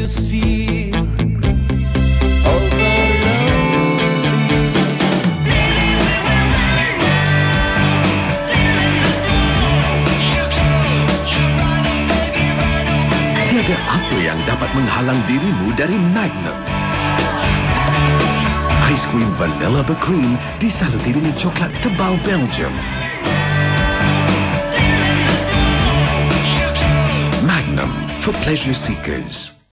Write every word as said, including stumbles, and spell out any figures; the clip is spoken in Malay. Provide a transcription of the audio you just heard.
sea. Tiada apa yang dapat menghalang dirimu dari Magnum. Aiskrim vanilla berkrim disaluti dengan coklat tebal Belgium. Magnum for pleasure seekers.